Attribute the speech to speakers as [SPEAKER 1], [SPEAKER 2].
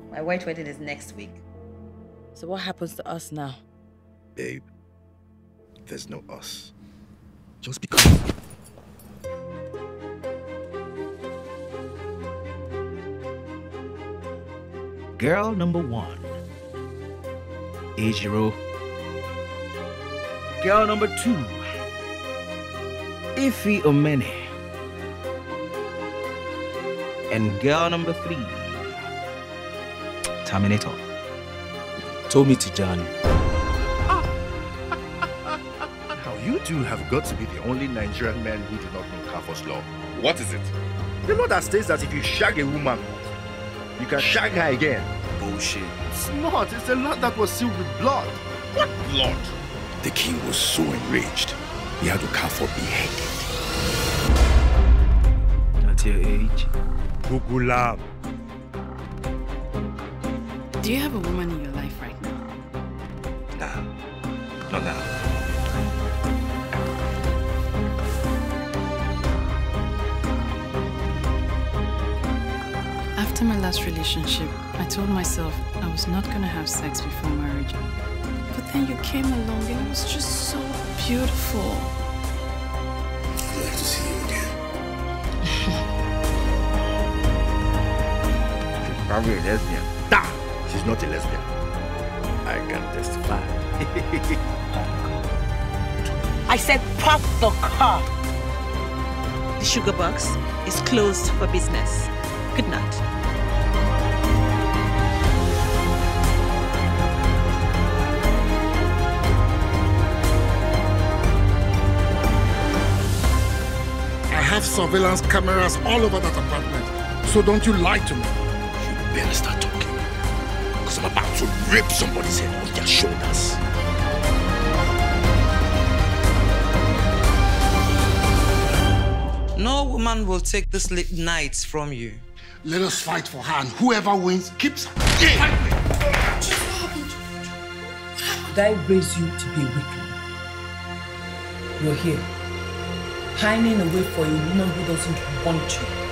[SPEAKER 1] My white wedding is next week.
[SPEAKER 2] So what happens to us now?
[SPEAKER 3] Babe, there's no us. Just because... Girl number 1, Ejiro. Girl number 2, Ife Omene. And girl number 3, Terminator.
[SPEAKER 4] Tomi Tijani.
[SPEAKER 3] Now you two have got to be the only Nigerian men who do not know Kafo's law.
[SPEAKER 5] What is it?
[SPEAKER 3] The law that states that if you shag a woman, you can shag her again.
[SPEAKER 5] Bullshit.
[SPEAKER 3] It's not. It's a law that was sealed with blood.
[SPEAKER 5] What blood?
[SPEAKER 6] The king was so enraged, he had Okafor beheaded.
[SPEAKER 3] At your age, Gugulam.
[SPEAKER 7] Do you have a woman in your life right now?
[SPEAKER 3] Nah, not now.
[SPEAKER 7] After my last relationship, I told myself I was not gonna have sex before marriage. But then you came along and it was just so beautiful.
[SPEAKER 6] I'd like to see you again.
[SPEAKER 3] She's probably a lesbian. Nah, she's not a lesbian. I can testify.
[SPEAKER 2] I said park the car. The sugar box is closed for business. Good night.
[SPEAKER 8] I have surveillance cameras all over that apartment. So don't you lie to me.
[SPEAKER 6] You better start talking. Because I'm about to rip somebody's head off their shoulders.
[SPEAKER 9] No woman will take the sleep nights from you.
[SPEAKER 8] Let us fight for her, and whoever wins keeps her.
[SPEAKER 10] Did I raise you to be a weakling? You're here, pining away for a woman who doesn't want you.